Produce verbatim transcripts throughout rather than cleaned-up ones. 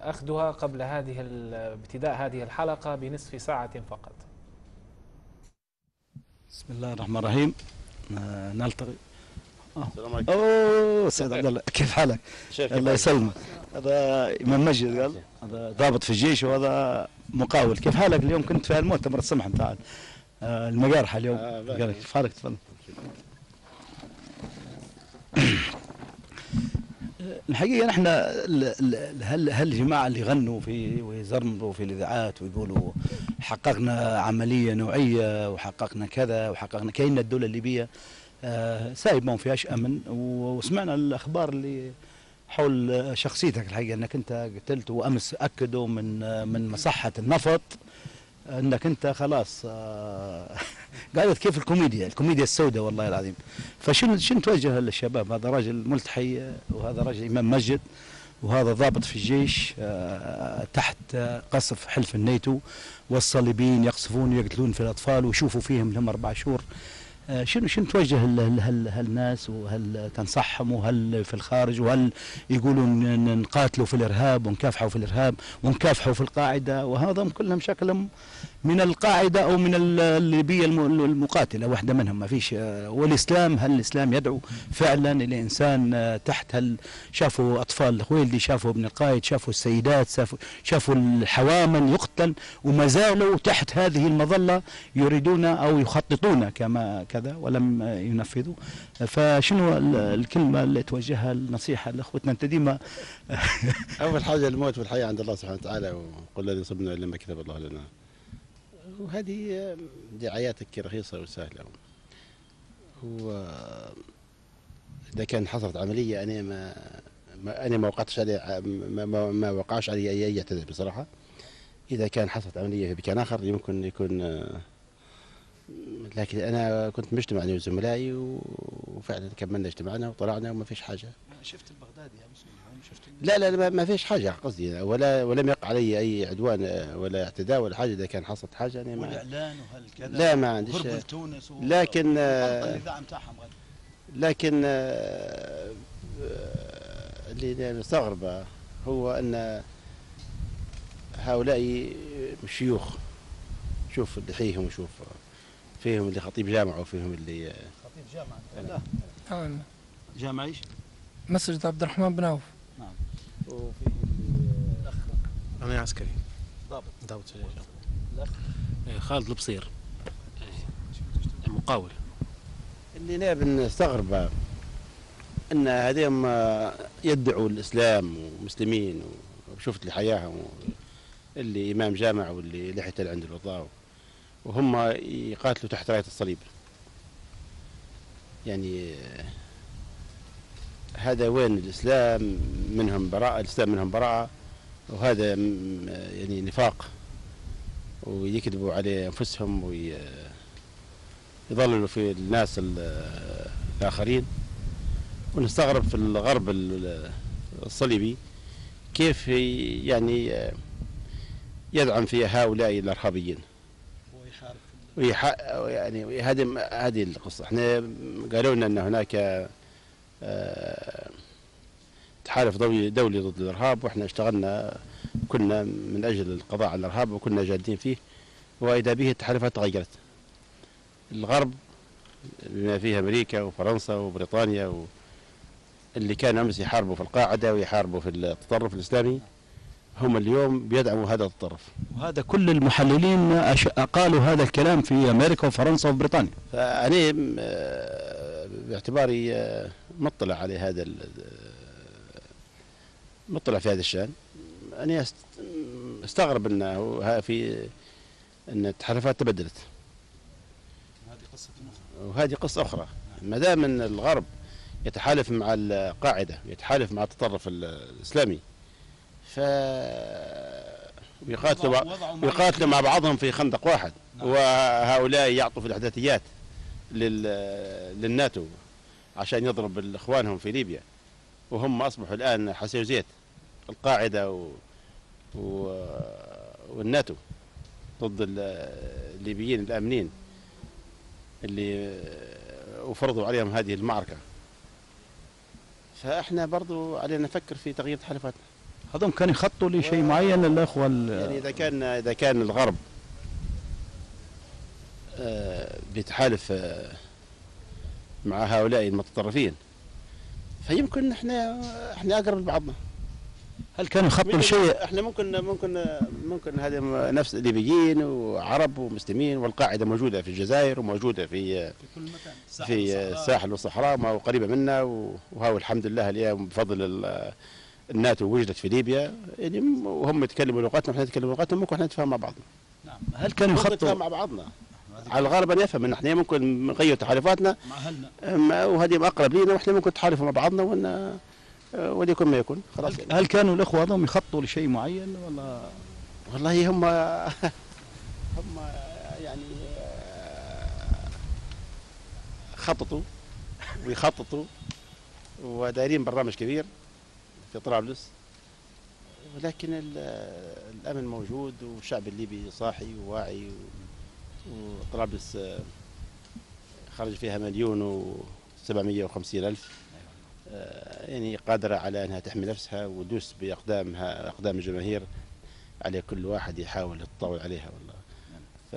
أخذها قبل هذه ابتداء هذه الحلقة بنصف ساعة فقط. بسم الله الرحمن الرحيم. آه نلتقي. السلام عليكم. اوه سيد عبد الله، كيف حالك؟ الله يسلمك. هذا امام مسجد قال هذا ضابط في الجيش وهذا مقاول. كيف حالك اليوم؟ كنت في المؤتمر السمح بتاع آه المقارحه اليوم. آه كيف حالك؟ تفضل. الحقيقه نحن هل هل الجماعه اللي غنوا في ويزرمروا في الاذاعات ويقولوا حققنا عمليه نوعيه وحققنا كذا وحققنا كأن الدوله الليبيه آه سايب ما فيهاش امن، وسمعنا الاخبار اللي حول شخصيتك الحقيقه انك انت قتلت، وامس اكدوا من من مصحه النفط انك انت خلاص آه قالت كيف الكوميديا الكوميديا السوداء والله العظيم. فشنو شنو توجه للشباب؟ هذا راجل ملتحي وهذا راجل امام مسجد وهذا ضابط في الجيش آه تحت قصف حلف الناتو، والصليبيين يقصفون ويقتلون في الاطفال ويشوفوا فيهم لهم اربع شهور. آه شنو شنو توجه هالناس، وهل تنصحهم، وهل في الخارج، وهل يقولون نقاتلوا في الارهاب ونكافحوا في الارهاب ونكافحوا في القاعده؟ وهذا كلهم شكلهم من القاعده او من الليبيه المقاتله، واحده منهم ما فيش. والاسلام، هل الاسلام يدعو فعلا الى انسان تحت؟ هل شافوا اطفال الخويلدي، شافوا ابن القايد، شافوا السيدات، شافوا شافوا الحوامل يقتل وما زالوا تحت هذه المظله يريدون او يخططون كما كذا ولم ينفذوا؟ فشنو الكلمه اللي توجهها النصيحه لاخوتنا؟ انت ديما اول حاجه الموت والحياه عند الله سبحانه وتعالى، وقل الذي صبنا لما كتب الله لنا. وهذه دعاياتك رخيصة وسهلة. هو إذا كان حصلت عملية أنا ما, ما أنا ما وقعتش عليه، ما, ما, ما وقعش علي أي أي اعتذار بصراحة. إذا كان حصلت عملية في مكان آخر يمكن يكون، لكن أنا كنت مجتمع أنا وزملائي وفعلا كملنا اجتماعنا وطلعنا وما فيش حاجة. شفت البغدادي يا مسلم؟ شفت لا لا ما فيش حاجة قصدي، ولا ولم يقع علي أي عدوان ولا اعتداء ولا حاجة. إذا كان حصلت حاجة أنا ما والإعلان وهالكذا لا ما عنديش. هربوا لتونس لكن الإذاعة متاعهم غادي. لكن اللي نستغربه هو أن هؤلاء شيوخ، شوف لحيهم وشوف فيهم اللي خطيب جامعة وفيهم اللي خطيب جامعة. لا نعم. جامعة ايش؟ مسجد عبد الرحمن بن عوف. نعم. وفي الأخ أنا عسكري ضابط ضابط في الجيش. الأخ خالد البصير مقاول. اللي أنا بنستغربه أن هذين يدعوا الإسلام ومسلمين، وشفت لي حياهم اللي إمام جامع واللي لحية عند الوضاء، وهم يقاتلوا تحت راية الصليب. يعني هذا وين الإسلام منهم براءة؟ الإسلام منهم براءة، وهذا يعني نفاق، ويكذبوا على أنفسهم ويضللوا في الناس الآخرين. ونستغرب في الغرب الصليبي كيف يعني يدعم في هؤلاء الإرهابيين ويحارب يعني. هذه هذه القصة. احنا قالوا لنا أن هناك تحالف دولي دولي ضد الإرهاب، وإحنا اشتغلنا كنا من أجل القضاء على الإرهاب وكنا جادين فيه، وإذا به التحالفات تغيرت. الغرب بما فيه أمريكا وفرنسا وبريطانيا و اللي كانوا أمس يحاربوا في القاعدة ويحاربوا في التطرف الإسلامي هم اليوم بيدعموا هذا التطرف. وهذا كل المحللين قالوا هذا الكلام في أمريكا وفرنسا وبريطانيا. فأنا باعتباري مطلع على هذا مطلع في هذا الشأن، أنا استغرب أنه في أن التحالفات تبدلت. هذه قصة أخرى. وهذه قصة أخرى. ما دام أن الغرب يتحالف مع القاعدة، يتحالف مع التطرف الإسلامي، ف ويقاتلوا ويقاتلوا مع بعضهم في خندق واحد. نعم. وهؤلاء يعطوا في الإحداثيات لل... للناتو عشان يضرب إخوانهم في ليبيا، وهم أصبحوا الآن حسيو زيت القاعدة و... و... والناتو ضد الليبيين الآمنين اللي وفرضوا عليهم هذه المعركة. فإحنا برضو علينا نفكر في تغيير تحالفاتنا. هذول كانوا يخطوا لشيء معين الاخوه يعني اذا كان اذا كان الغرب آه، بيتحالف آه، مع هؤلاء المتطرفين فيمكن احنا احنا اقرب لبعضنا. هل كانوا يخطوا لشيء؟ احنا ممكن ممكن ممكن هذا نفس الليبيين وعرب ومسلمين، والقاعده موجوده في الجزائر وموجوده في في كل مكان في الساحل والصحراء ما هو قريبه منا، وهو الحمد لله اليوم بفضل الناتو وجدت في ليبيا، يعني وهم يتكلموا لغتنا واحنا نتكلم لغتهم، ممكن احنا نتفاهم مع بعضنا. نعم. هل كانوا ممكن يخطوا نتفاهم مع بعضنا؟ على الغرب ان يفهم ان احنا ممكن نغير تحالفاتنا مع اهلنا، أما- وهذه اقرب لينا، واحنا ممكن نتحالفوا مع بعضنا ون وليكن ما يكون خلاص. هل, هل كانوا الاخوه هذول يخطوا لشيء معين ولا؟ والله هم هم يعني خططوا ويخططوا ودايرين برنامج كبير في طرابلس، ولكن ال- الامن موجود والشعب الليبي صاحي وواعي، وطرابلس خرج فيها مليون وسبعمية وخمسين الف، يعني قادرة على أنها تحمي نفسها وتدوس بأقدامها أقدام الجماهير على كل واحد يحاول يتطاول عليها والله. ف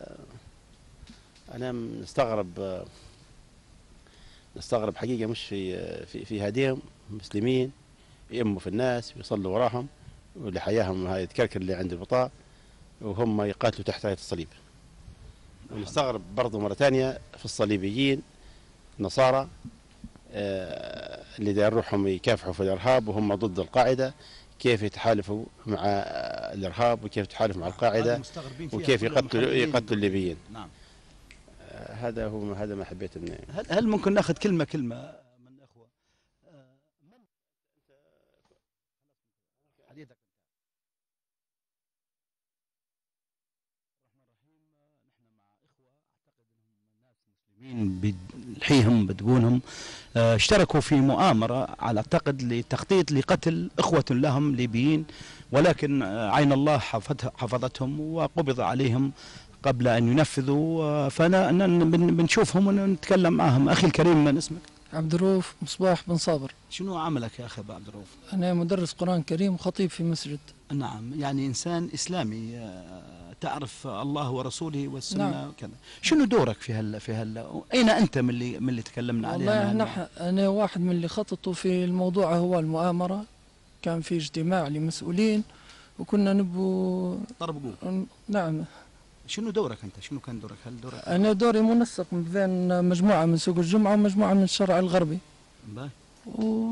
أنا نستغرب نستغرب حقيقة، مش في في في هديهم مسلمين يأموا في الناس ويصلوا وراهم واللي حياهم هاي الكركر اللي عند البطاء، وهم يقاتلوا تحت راية الصليب. ونستغرب برضو مرة ثانية في الصليبيين نصارى آه، اللي داير روحهم يكافحوا في الارهاب وهم ضد القاعده، كيف يتحالفوا مع آه، الارهاب وكيف يتحالفوا مع القاعده وكيف يقتلوا يقتلوا الليبيين. نعم. آه، هذا هو هذا ما حبيت اني هل هل ممكن ناخذ كلمه كلمه من الاخوه؟ آه، من حديثك بتحييهم بتقولهم آه، اشتركوا في مؤامرة على اعتقد لتخطيط لقتل إخوة لهم ليبيين، ولكن آه، عين الله حفظت حفظتهم وقبض عليهم قبل أن ينفذوا. آه، فأنا أنا بن- بنشوفهم ونتكلم معهم. أخي الكريم، من اسمك؟ عبد الرؤوف مصباح بن صابر. شنو عملك يا أخي أبو عبد الرؤوف؟ أنا مدرس قرآن كريم وخطيب في مسجد. نعم، يعني إنسان إسلامي آه، تعرف الله ورسوله والسنة نعم. وكذا. شنو دورك في هال في هال أين أنت من اللي من اللي تكلمنا عليه؟ والله احنا أنا واحد من اللي خططوا في الموضوع هو المؤامرة. كان في اجتماع لمسؤولين وكنا نبو طرب قول. نعم. شنو دورك أنت؟ شنو كان دورك؟ هل دورك؟ أنا دوري منسق بين مجموعة من سوق الجمعة ومجموعة من الشرع الغربي. باي. و...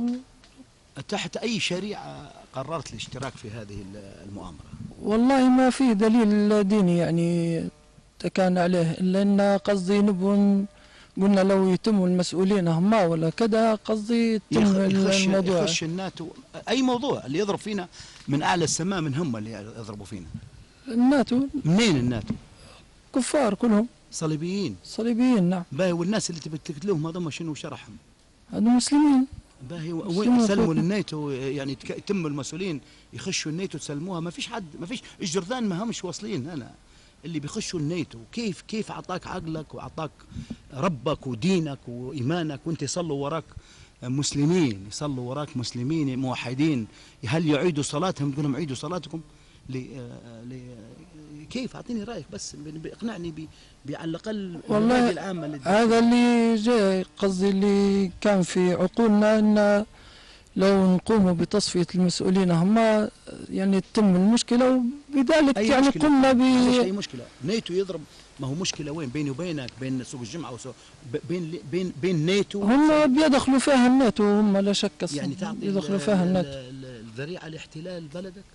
تحت أي شريعة قررت الاشتراك في هذه المؤامرة؟ والله ما في دليل ديني يعني كان عليه، إلا أن قصدي نبون قلنا لو يتم المسؤولين هما ولا كذا، قصدي يتم يخش الموضوع. يخش الناتو أي موضوع اللي يضرب فينا من أعلى السماء، من هم اللي يضربوا فينا؟ الناتو منين الناتو؟ كفار كلهم صليبيين. صليبيين. نعم. باهي، والناس اللي تبي تقتلوهم هذول شنو شرحهم؟ هذول مسلمين. باهي، وين مسلمين سلموا فوق. للناتو؟ يعني يتك- يتم المسؤولين يخشوا الناتو تسلموها؟ ما فيش حد، ما فيش الجرذان ما همش واصلين هنا اللي بيخشوا الناتو. كيف كيف اعطاك عقلك واعطاك ربك ودينك وايمانك وانت يصلوا وراك مسلمين، يصلوا وراك مسلمين موحدين، هل يعيدوا صلاتهم؟ تقول لهم عيدوا صلاتكم؟ ل ل كيف؟ اعطيني رايك بس، اقنعني ب ب- على الاقل والله الرأي العامة اللي هذا اللي جاي قصدي اللي كان في عقولنا، ان لو نقوموا بتصفية المسؤولين هما يعني تتم المشكلة، وبذلك أي يعني مشكلة؟ قمنا ب معلش، أي مشكلة؟ ناتو يضرب، ما هو مشكلة وين؟ بيني وبينك، بين سوق الجمعة وسوق بين بين بين ناتو. هم بيدخلوا فيها الناتو، هم لا شك يعني تعطي يدخلوا ال- فيها ال- الناتو. ال- الذريعة لاحتلال بلدك؟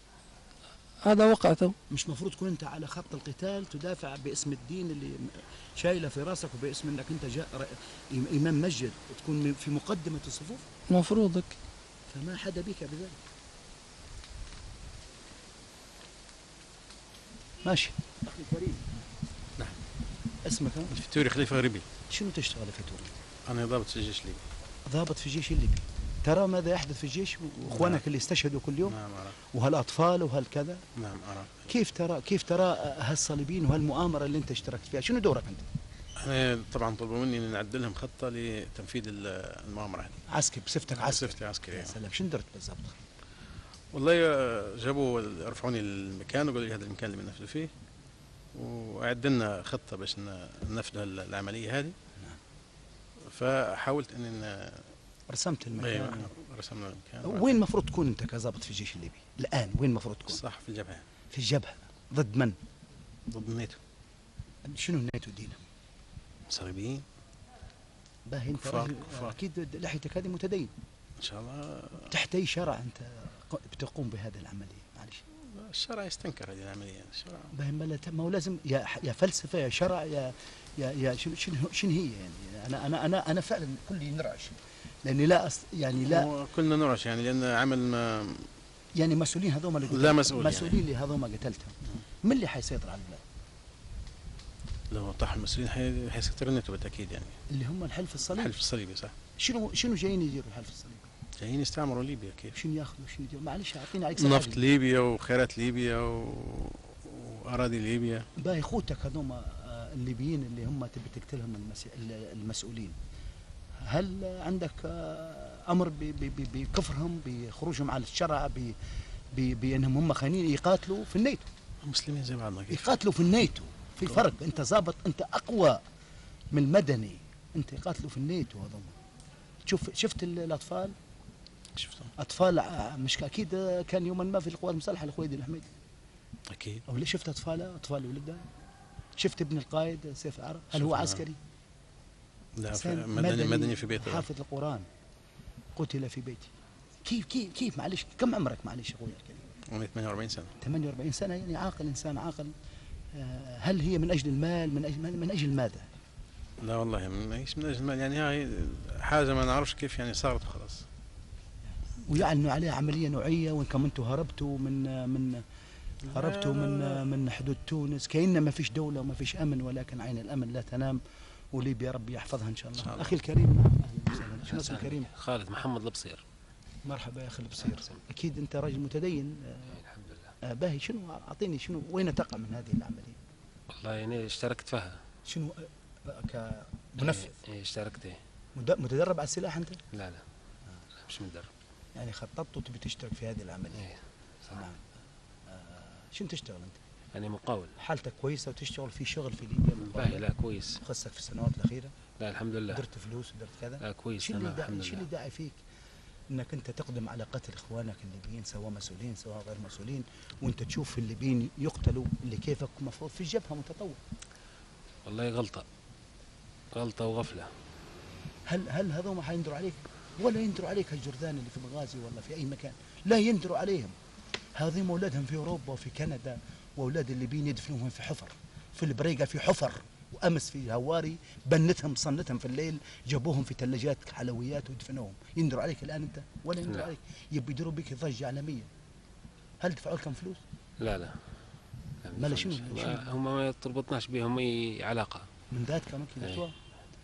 هذا وقعته. مش مفروض تكون أنت على خط القتال تدافع باسم الدين اللي شايله في راسك وباسم أنك أنت جاء ر- إمام مسجد، تكون في مقدمة الصفوف؟ مفروضك. فما حدا بك بذلك. ماشي. أخي كريم. نعم. اسمك ها؟ الفتوري خليفة غريبي. شنو تشتغل في توري؟ أنا ضابط في الجيش الليبي. ضابط في الجيش الليبي. ترى ماذا يحدث في الجيش واخوانك نعم. اللي استشهدوا كل يوم؟ نعم أرى. وهالاطفال وهالكذا؟ نعم أرى. كيف ترى كيف ترى هالصليبيين وهالمؤامره اللي انت اشتركت فيها؟ شنو دورك انت؟ أنا طبعا طلبوا مني أن نعدل لهم خطة لتنفيذ ال- المؤامرة هذه. عسكري بصفتك عسكري. صفتي عسكري. يا سلام، شنو درت بالضبط؟ والله جابوا رفعوني المكان وقالوا لي هذا المكان اللي بننفذوا فيه، وأعد لنا خطة باش ننفذ العملية هذه. فحاولت اني رسمت المكان. ايوه رسمنا المكان. وين المفروض تكون انت كضابط في الجيش الليبي الان؟ وين المفروض تكون؟ صح في الجبهه. في الجبهه ضد من؟ ضد الناتو. شنو الناتو دينا؟ صليبيين. باهي انت راجل اكيد لحيتك هذه متدين ان شاء الله. تحت اي شرع انت بتقوم بهذه العمليه؟ معلش الشرع يستنكر هذه العمليه. الشرع باهي ما هو لازم يا يا فلسفه يا شرع يا يا يا شنو شنو هي يعني؟ انا انا انا انا فعلا كلي نرعش لاني لا أص يعني لا كلنا نرعش يعني لان عمل ما يعني مسؤولين هذوما اللي لا مسؤول مسؤولين اللي يعني. هذوما قتلتهم من اللي حيسيطر على البلاد؟ لو طاح المسؤولين حيسيطر الناتو بالتاكيد يعني اللي هم الحلف الصليبي. الحلف الصليبي صح. شنو شنو جايين يديروا الحلف الصليبي؟ جايين يستعمروا ليبيا. كيف؟ شنو ياخذوا شنو يديروا؟ معلش اعطيني عليك نفط ليبيا وخيرات ليبيا و... واراضي ليبيا. باهي خوتك هذوما الليبيين اللي هم تبي تقتلهم المس... المسؤولين، هل عندك امر بكفرهم بخروجهم على الشرع ب... ب... بانهم هم خاينين يقاتلوا في الناتو؟ المسلمين زي بعضنا كيف؟ يقاتلوا في الناتو في فرق. انت ضابط انت اقوى من المدني، انت يقاتلوا في الناتو هذوما. شوف شفت الاطفال؟ شفتهم اطفال مش اكيد كان يوما ما في القوات المسلحه الخويدي الحميدي اكيد. او ليش شفت اطفاله اطفال ولده؟ شفت ابن القائد سيف العرب هل هو عسكري؟ لا مدني مدني في بيته حافظ القران قتل في بيتي. كيف كيف كيف معلش كم عمرك معلش اخوي الكريم؟ عمري ثمانية وأربعين سنه. ثمانية وأربعين سنه يعني عاقل انسان عاقل. هل هي من اجل المال من اجل من اجل ماذا؟ لا والله من ايش من اجل المال يعني هاي حاجه ما نعرفش كيف يعني صارت وخلاص. ويعلنوا عليها عمليه نوعيه وان كم انتم هربتوا من من هربتوا من من حدود تونس كأن ما فيش دولة وما فيش أمن، ولكن عين الأمن لا تنام وليبيا ربي يحفظها إن شاء الله. شاء الله. أخي الكريم أهلا وسهلا. شنو اسمك الكريم؟ خالد محمد البصير. مرحبا يا أخي البصير. أكيد أنت راجل متدين. الحمد لله. باهي شنو أعطيني شنو وين تقع من هذه العملية؟ والله يعني اشتركت فيها. شنو كمنفذ؟ إيه اشتركت إيه. متدرب على السلاح أنت؟ لا لا. آه. مش متدرب. يعني خططت وتبي تشترك في هذه العملية. إيه صح. نعم. شنو تشتغل انت؟ يعني مقاول. حالتك كويسه وتشتغل في شغل في ليبيا؟ باهي لا كويس. خصك في السنوات الاخيره؟ لا الحمد لله. درت فلوس ودرت كذا؟ لا كويس. شو اللي الحمد لله. شو اللي داعي فيك انك انت تقدم على قتل اخوانك الليبيين سواء مسؤولين سواء غير مسؤولين، وانت تشوف الليبيين يقتلوا اللي كيفك المفروض في الجبهه متطوع؟ والله غلطه غلطه وغفله. هل هل هذول حيندروا عليك؟ ولا يندروا عليك الجرذان اللي في بنغازي ولا في اي مكان؟ لا يندروا عليهم. هذين اولادهم في اوروبا وفي كندا، واولاد الليبيين يدفنوهم في حفر، في البريقه في حفر، وامس في هواري بنتهم صنتهم في الليل جابوهم في ثلاجات حلويات ودفنوهم. يندروا عليك الان انت؟ ولا يندروا عليك؟ يبي يديروا بك ضجه عالميه. هل دفعوا لكم فلوس؟ لا لا. ما شنو؟ هم ما تربطناش بهم اي علاقه. من ذاتك ممكن يدفعوا؟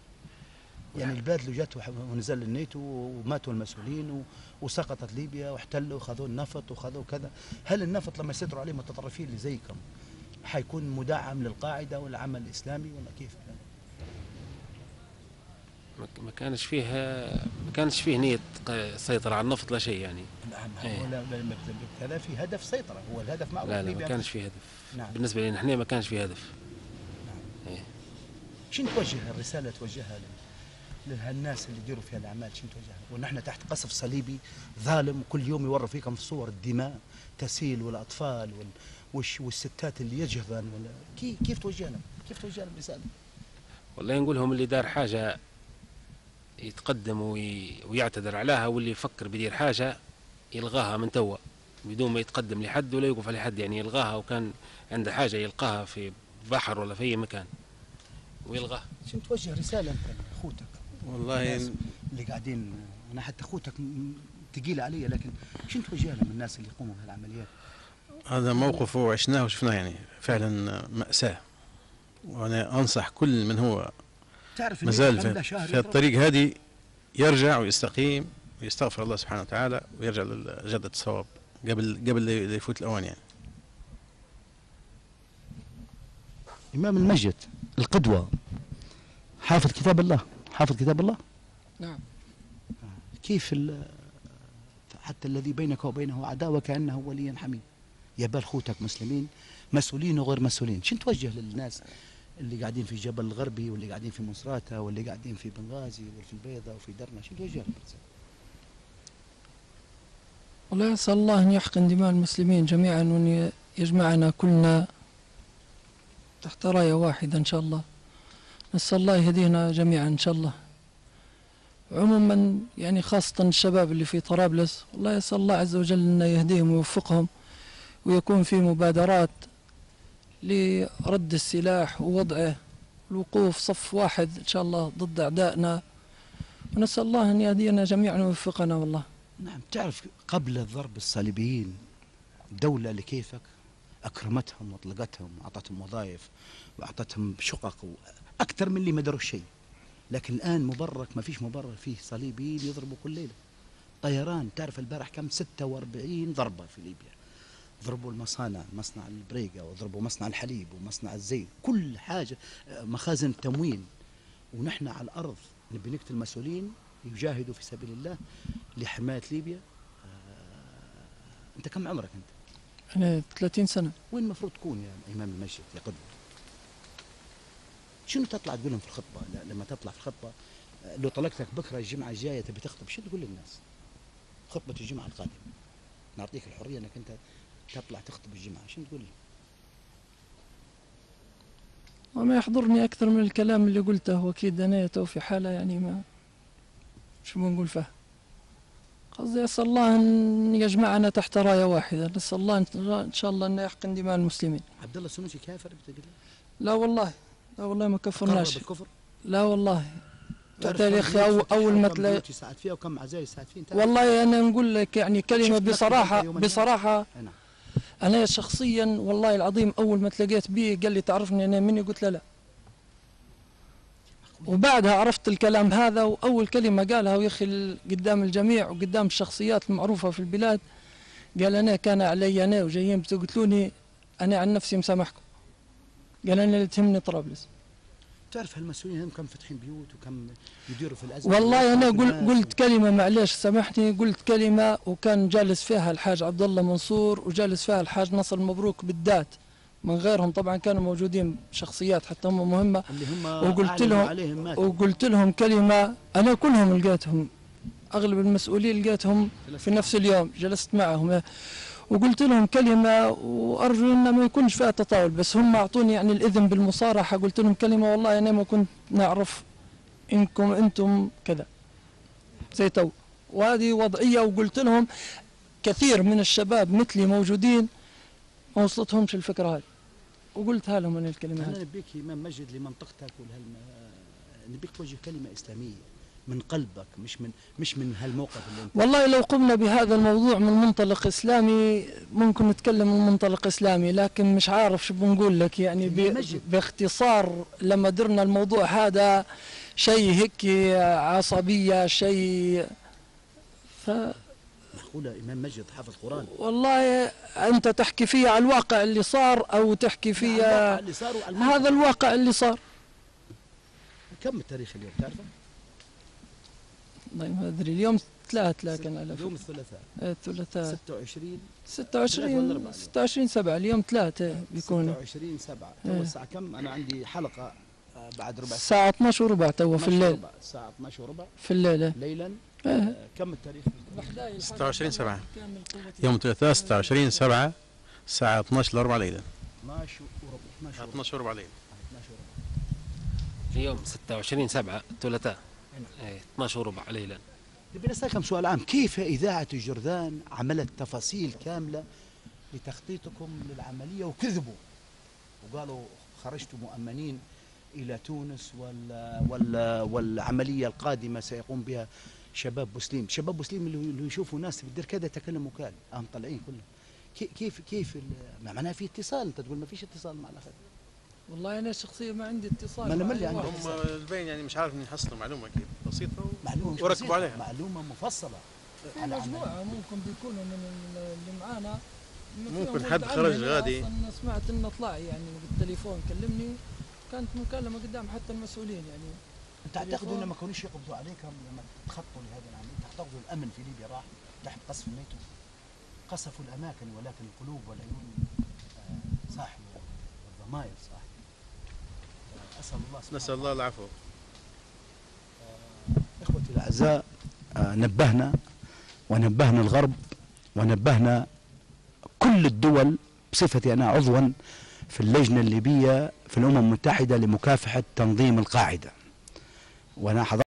يعني البلاد اللي جات ونزل الناتو وماتوا المسؤولين وسقطت ليبيا واحتلوا وخذوا النفط وخذوا كذا، هل النفط لما يسيطروا عليه المتطرفين اللي زيكم حيكون مدعم للقاعده والعمل الاسلامي ولا كيف؟ ما كانش فيه ما كانش فيه نيه سيطره على النفط لا شيء يعني. نعم هو هذا في هدف سيطره، هو الهدف معروف. لا لا ما كانش فيه هدف. نعم. بالنسبه لنا احنا ما كانش فيه هدف. نعم. ايه. شنو توجه الرساله توجهها للناس اللي يديروا في الاعمال؟ شنو توجهها؟ ونحن تحت قصف صليبي ظالم وكل يوم يوروا فيكم في صور الدماء تسيل والاطفال والستات اللي يجهضن ولا كيف كيف توجه لهم؟ كيف توجه لهم رساله؟ والله نقول لهم اللي دار حاجه يتقدم ويعتذر عليها، واللي يفكر بدير حاجه يلغاها من توا بدون ما يتقدم لحد ولا يوقف على حد، يعني يلغاها وكان عنده حاجه يلقاها في بحر ولا في اي مكان ويلغاها. شنو توجه رساله انت لاخوتك؟ والله اللي قاعدين، انا حتى اخوتك ثقيله علي، لكن شنو توجه لهم الناس اللي يقوموا بهالعمليات؟ هذا موقف وعشناه وشفناه يعني فعلا مأساة، وانا انصح كل من هو تعرف مازال في, في الطريق هذه يرجع ويستقيم ويستغفر الله سبحانه وتعالى ويرجع لجدة الصواب قبل قبل لا يفوت الاوان يعني. إمام المسجد القدوة حافظ كتاب الله، حافظ كتاب الله؟ نعم. كيف حتى الذي بينك وبينه عداوة كأنه ولي حميم. يا بال خوتك مسلمين مسؤولين وغير مسؤولين. شنو توجه للناس اللي قاعدين في جبل الغربي واللي قاعدين في مصراتة واللي قاعدين في بنغازي وفي البيضة وفي درنا؟ شنو توجه لهم؟ والله أسأل الله أن يحقن دماء المسلمين جميعا وأن يجمعنا كلنا تحت راية واحدة إن شاء الله. نسأل الله يهدينا جميعا إن شاء الله. عموما يعني خاصة الشباب اللي في طرابلس، والله يسأل الله عز وجل أن يهديهم ويوفقهم ويكون في مبادرات لرد السلاح ووضعه، الوقوف صف واحد إن شاء الله ضد أعدائنا، ونسأل الله أن يهدينا جميعا ويوفقنا. والله نعم. تعرف قبل ضرب الصليبيين دولة لكيفك أكرمتهم وأطلقتهم وأعطتهم وظائف وأعطتهم شقق أكثر من اللي ما دروا شيء. لكن الآن مبرك ما فيش مبرر، فيه صليبيين يضربوا كل ليلة طيران. تعرف البارح كم؟ ستة وأربعين ضربة في ليبيا. ضربوا المصانع، مصنع البريقة وضربوا مصنع الحليب ومصنع الزيت، كل حاجة، مخازن التموين. ونحن على الأرض نبي نقتل المسؤولين يجاهدوا في سبيل الله لحماية ليبيا. آه، أنت كم عمرك أنت؟ أنا ثلاثين سنة. وين المفروض تكون يا إمام المسجد يا قدوة؟ شنو تطلع تقول لهم في الخطبة؟ لما تطلع في الخطبة، لو طلقتك بكرة الجمعة الجاية تبي تخطب، شنو تقول للناس؟ خطبة الجمعة القادمة نعطيك الحرية أنك أنت تطلع تخطب الجمعة، شنو تقول لهم؟ وما يحضرني أكثر من الكلام اللي قلته، وأكيد أنا تو في حالة يعني ما شو بنقول فيها. قصدي أسأل الله أن يجمعنا تحت راية واحدة. نسأل الله إن شاء الله أن يحقن دماء المسلمين. عبد الله السنوسي كافر بتقول؟ لا والله، لا والله ما كفرناش. بالكفر؟ لا والله. يا أخي أو أول ما تلاقي ساعد فيها وكم عزايز ساعد فيها. والله أنا نقول لك يعني كلمة بصراحة بصراحة أنا شخصيا والله العظيم أول ما تلاقيت بيه قال لي تعرفني أنا مني؟ قلت له لا. وبعدها عرفت الكلام هذا، وأول كلمة قالها ويا أخي قدام الجميع وقدام الشخصيات المعروفة في البلاد، قال أنا كان علي أنا وجايين بتقتلوني، أنا عن نفسي مسامحكم. قال أنا اللي تهمني طرابلس. تعرف هالمسؤولين هم كم فاتحين بيوت وكم يديروا في الأزمة. والله أنا قلت قلت كلمة معلش سامحني، قلت كلمة وكان جالس فيها الحاج عبد الله منصور وجالس فيها الحاج نصر مبروك بالذات، من غيرهم طبعا كانوا موجودين شخصيات حتى هم مهمة، اللي هم وقلت لهم وقلت لهم كلمة. أنا كلهم لقيتهم، أغلب المسؤولين لقيتهم في نفس اليوم جلست معهم، وقلت لهم كلمة وأرجو أن ما يكونش فيها تطاول، بس هم أعطوني يعني الإذن بالمصارحة. قلت لهم كلمة والله أنا ما كنت نعرف إنكم أنتم كذا زي تو، وهذه وضعية. وقلت لهم كثير من الشباب مثلي موجودين ما وصلتهمش الفكرة هذه، وقلتها لهم من الكلمة هذه. أنا نبيك إمام مسجد لمنطقتك والهلم... نبيك توجه كلمة إسلامية من قلبك، مش من مش من هالموقف اللي انت. والله لو قمنا بهذا الموضوع من منطلق اسلامي ممكن نتكلم من منطلق اسلامي، لكن مش عارف شو بنقول لك يعني باختصار. لما درنا الموضوع هذا شيء هيك عصبيه شيء ف معقوله امام مسجد حافظ قران؟ والله انت تحكي فيها على الواقع اللي صار او تحكي فيها اللي صار هذا الواقع اللي صار. كم التاريخ اليوم تعرفه؟ والله ما ادري. اليوم ثلاث لكن على اليوم الثلاثاء الثلاثاء ستة وعشرين ستة وعشرين ستة وعشرين سبعة اليوم ثلاثة بيكون ستة وعشرين سبعة. تو الساعة كم؟ أنا عندي حلقة بعد ربع ساعة. الساعة اثناش وربع تو في الليل. الساعة اثناش وربع في الليل ليلا. اه. كم التاريخ؟ ستة وعشرين سبعة يوم الثلاثاء ستة وعشرين سبعة الساعة اثناش إلا ربع ليلا. اثناش وربع اثناش وربع ليلا. اليوم ستة وعشرين سبعة الثلاثاء اثناش وربع ليلا. نبي نسألكم سؤال عام، كيف إذاعة الجرذان عملت تفاصيل كاملة لتخطيطكم للعملية وكذبوا وقالوا خرجتوا مؤمنين إلى تونس ولا ولا والعملية القادمة سيقوم بها شباب مسلم، شباب مسلم اللي يشوفوا ناس بالدير كذا يتكلموا كان هم طالعين كلهم. كيف كيف معناها في اتصال؟ أنت تقول ما فيش اتصال مع الأخر. والله انا شخصيا ما عندي اتصال. ما انا ملي عندي هم البين يعني مش عارف نحصلوا معلومه كيف بسيطه معلومه وركبوا عليها معلومه مفصله. في مجموعه ممكن بيكونوا من اللي معانا ممكن حد خرج غادي. اصلا سمعت انه طلع يعني بالتليفون كلمني، كانت مكالمه قدام حتى المسؤولين يعني. انت تعتقدوا انه ما كانوش يقبضوا عليكم لما تخطوا لهذا العمل؟ تعتقدوا الامن في ليبيا راح؟ تحت قصف الناتو قصفوا الأماكن ولكن القلوب والعيون صاحية والضمائر صاحية. أسأل الله سبحانه نسأل الله العفو. إخوتي الأعزاء، نبهنا ونبهنا الغرب ونبهنا كل الدول بصفتي أنا عضوا في اللجنة الليبية في الأمم المتحدة لمكافحة تنظيم القاعدة، وأنا حضرت